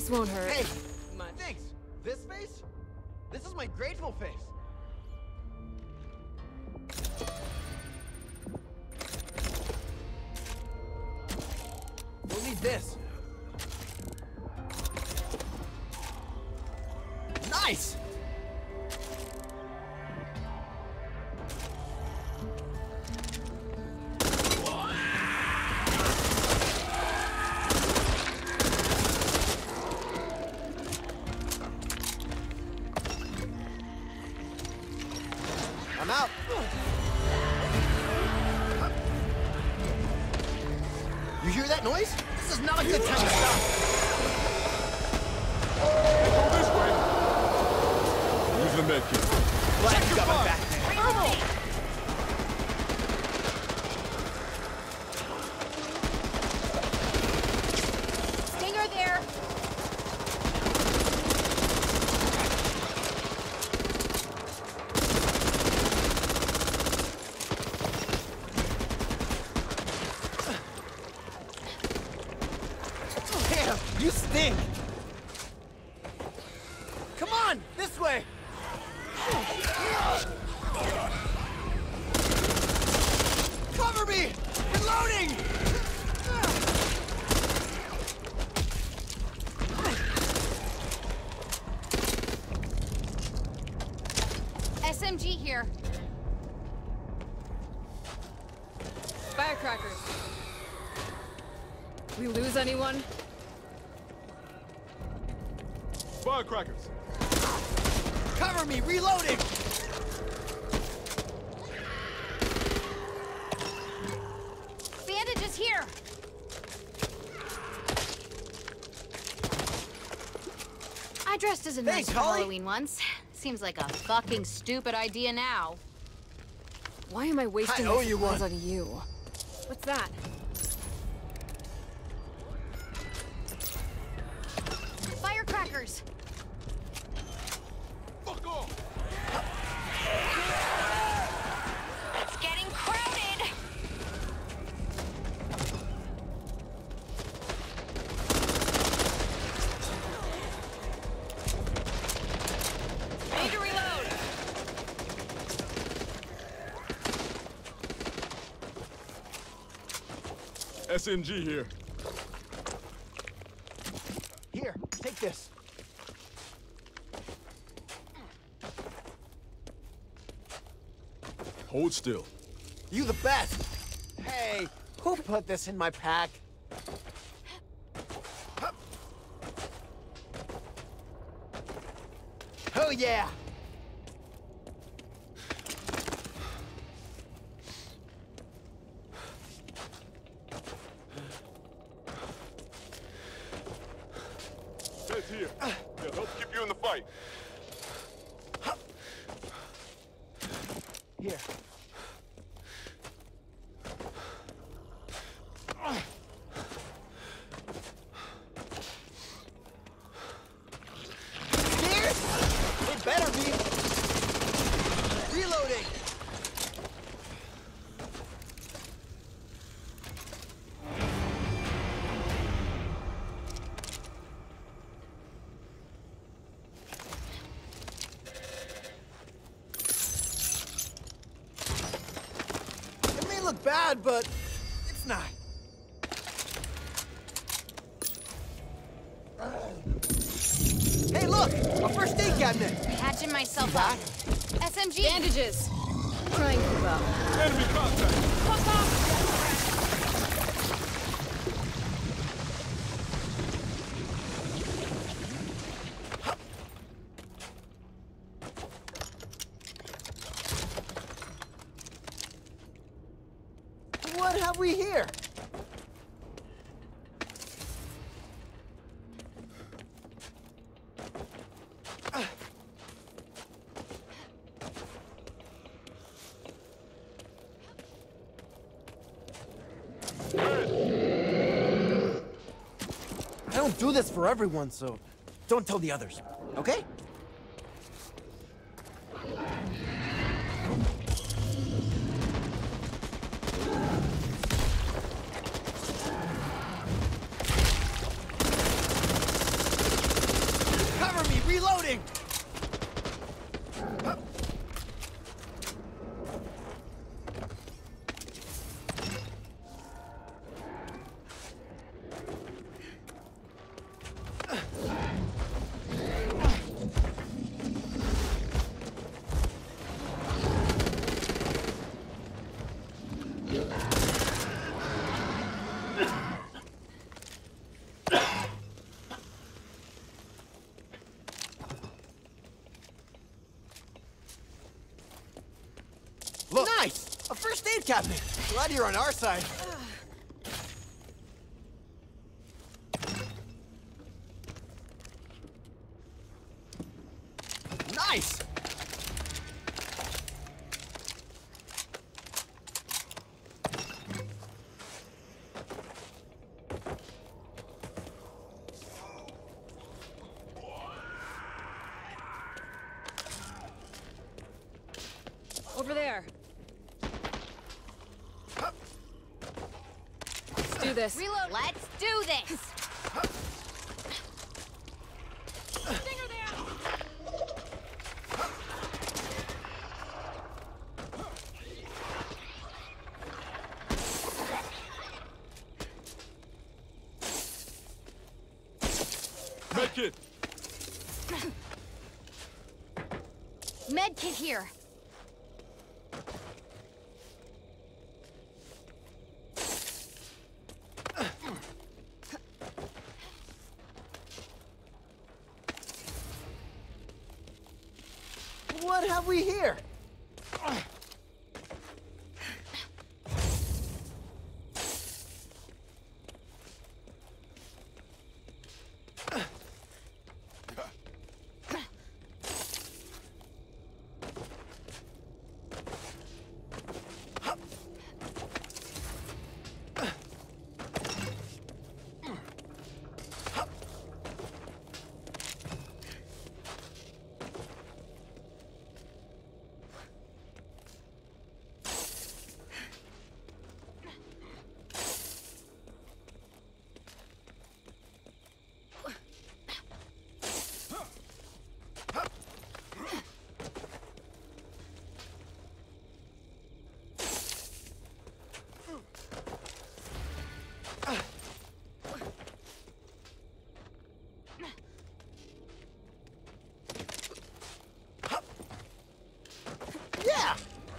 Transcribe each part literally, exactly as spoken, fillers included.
This won't hurt. Hey, much. thanks. This face? This is my grateful face. We'll need this. Nice! I'm out. You hear that noise? This is not a good time to stop. Go this way. Use the medkit. Glad you got my back, man. Stinger there. Damn, you stink! Come on, this way! Cover me! Reloading! S M G here. Firecrackers. We lose anyone? Firecrackers. Cover me! Reloading! Bandages here. I dressed as a nurse Thanks, for Holly. Halloween once. Seems like a fucking stupid idea now. Why am I wasting I owe my you supplies one. on you? What's that? Firecrackers. Fuck off. It's getting crowded. Need to reload. S M G here. Here, take this. Hold still. You the best! Hey, who put this in my pack? Oh yeah! Meds here. They'll help keep you in the fight. Here. Scared? It better be. Reloading. It may look bad, but it's not. Hey, look! A first aid cabinet! Patching myself That? up. S M G. Bandages! Try and keep up. Enemy contact. Fuck off. What have we here? I don't do this for everyone, so don't tell the others, okay? Look. Nice! A first aid cabinet. Glad you're on our side. Nice! Over there. Let's do this. Reload. Let's do this. Stinger there. Medkit! Med kit here. What have we here? Yeah!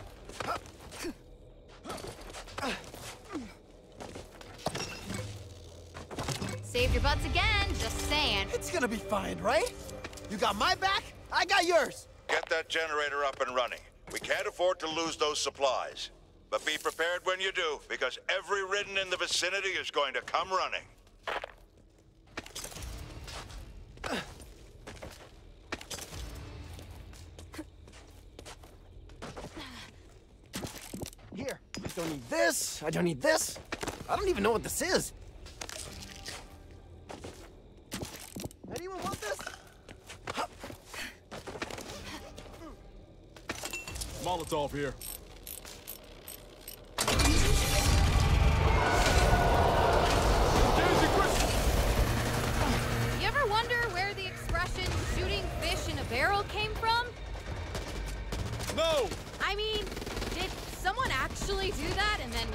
Saved your butts again, just saying. It's gonna be fine, right? You got my back, I got yours. Get that generator up and running. We can't afford to lose those supplies. But be prepared when you do, because every ridden in the vicinity is going to come running. Here, I don't need this, I don't need this. I don't even know what this is. Anyone want this? Molotov here. You ever wonder where the expression shooting fish in a barrel came from? No! I mean, did someone actually do that and then